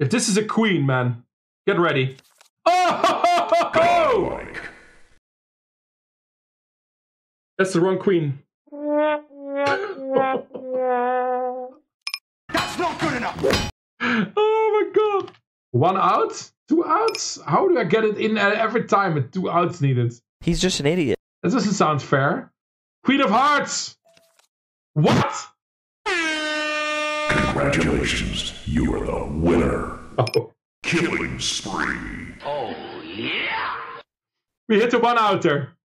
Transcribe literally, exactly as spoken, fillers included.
If this is a queen, man, get ready. Oh! Godlike. That's the wrong queen. That's not good enough. Oh my god. One out? Two outs? How do I get it in every time with two outs needed? He's just an idiot. That doesn't sound fair. Queen of hearts! What? Congratulations, you are the winner. Oh. Killing spree. Oh, yeah! We hit the one outer.